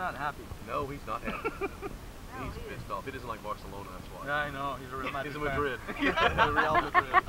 not happy. No, he's not happy. He's pissed off. He doesn't like Barcelona, that's why. Yeah, I know. He's a real Madrid He's a Madrid. fan. He's a Real Madrid.